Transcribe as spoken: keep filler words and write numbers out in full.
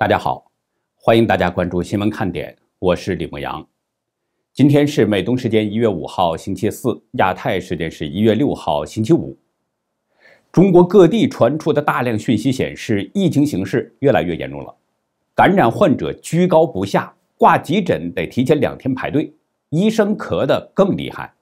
大家好，欢迎大家关注新闻看点，我是李牧阳。今天是美东时间一月五号星期四，亚太时间是一月六号星期五。中国各地传出的大量讯息显示，疫情形势越来越严重了，感染患者居高不下，挂急诊得提前两天排队，医生咳得更厉害。